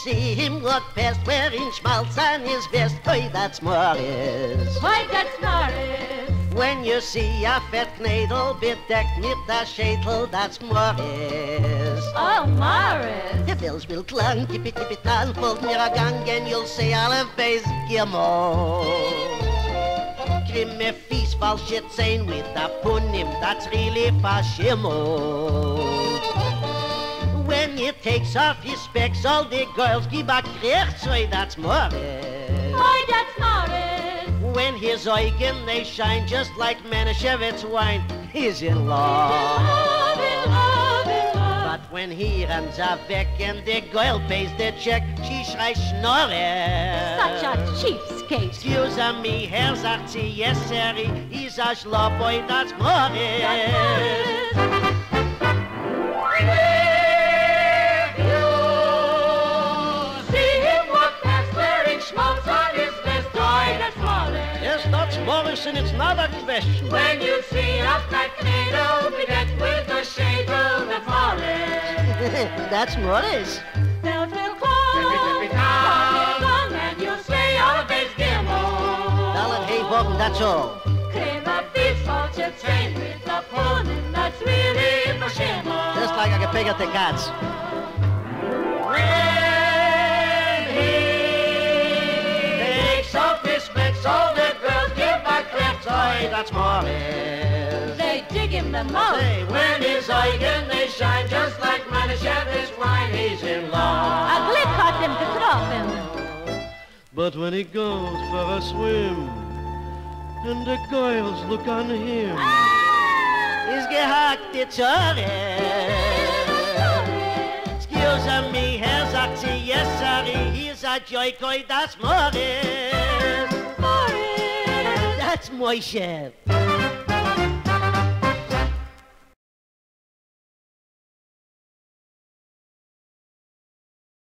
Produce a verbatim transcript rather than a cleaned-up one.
see him walk past wearing schmaltz on his vest. Oi, that's Morris. Oi, that's Morris. When you see a fat Knädel bedeckt mit der Schädel, that's Morris. Oh, Morris. Der Bells will klang, tippi tippi tal, folgt mir a gang, and you'll say alle base gimmo. Grimme fies, falsche Zähn with a punim, that's really fashimo. When he takes off his specs, all the girls give a krecht, so that's Morris. Oi, that's Morris. When his Eugen, they shine just like Manischewitz wine, he's in love. Love, in love, in love. But when he runs a weg and the girl pays the check, she schreit Schnorre. Such a cheapskate. Excuse me, Herr, sagt sie, yes, sir, he's a Schlauboy, that's Morris. That's Morris. Morris, and it's not a question. When you see a fat Knädel bedecked with a shadel, that's Morris. That's Morris. Bells will call, call, and you'll say all the base gimmo. Dallet, hey, Bogen, that's all. Crema fish, falsche Zähn with a pudding, that's really for shimmo. Just like I can pick up the Katz. When he takes off his specs, all the girls give back claps. Oi, that's Morris. They dig him the most. Hey, when his Eugen, they shine just like Manischewitz wine, he's in love. A glick hat him getroffen. But when he goes for a swim, and the girls look on him, he's gehackt, it's Morris. Excuse me, Herr, sagt sie, yes, sorry, he's a joy-coy, that's Morris. Morris. That's my chef.